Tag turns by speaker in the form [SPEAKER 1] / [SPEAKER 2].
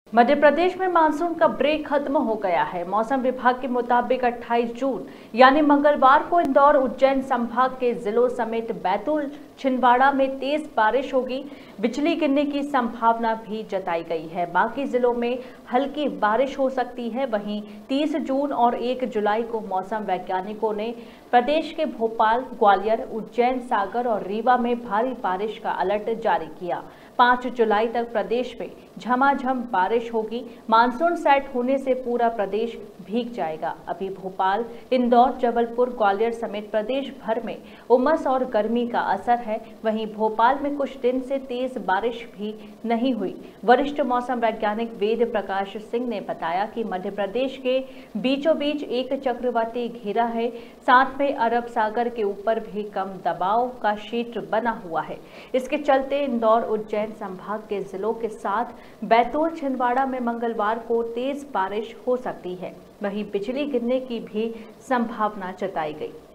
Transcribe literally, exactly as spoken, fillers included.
[SPEAKER 1] मध्य प्रदेश में मानसून का ब्रेक खत्म हो गया है। मौसम विभाग के मुताबिक अट्ठाईस जून यानी मंगलवार को इंदौर उज्जैन संभाग के जिलों समेत बैतूल छिंदवाड़ा में तेज बारिश होगी। बिजली गिरने की संभावना भी जताई गई है। बाकी जिलों में हल्की बारिश हो सकती है। वहीं तीस जून और एक जुलाई को मौसम वैज्ञानिकों ने प्रदेश के भोपाल, ग्वालियर, उज्जैन, सागर और रीवा में भारी बारिश का अलर्ट जारी किया। पाँच जुलाई तक प्रदेश में झमाझम बारिश होगी। मानसून सेट होने से पूरा प्रदेश भीग जाएगा। अभी भोपाल, इंदौर, जबलपुर, ग्वालियर समेत प्रदेश भर में उमस और गर्मी का असर है। वहीं भोपाल में कुछ दिन से तेज बारिश भी नहीं हुई। वरिष्ठ मौसम वैज्ञानिक वेद प्रकाश सिंह ने बताया कि मध्य प्रदेश के बीचों बीच एक चक्रवाती घेरा है। साथ में अरब सागर के ऊपर भी कम दबाव का क्षेत्र बना हुआ है। इसके चलते इंदौर, उज्जैन संभाग के जिलों के साथ बैतूल, छिंदवाड़ा में मंगलवार को तेज बारिश हो सकती है। वहीं बिजली गिरने की भी संभावना जताई गई।